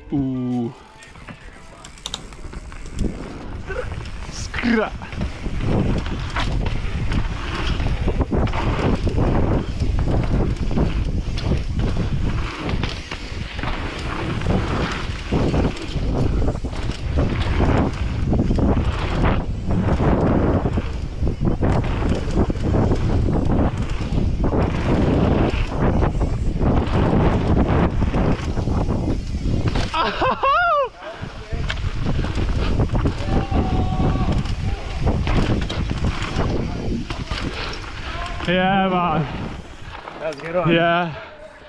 Ooh. Skra. Yeah, man. That's a good one. Yeah.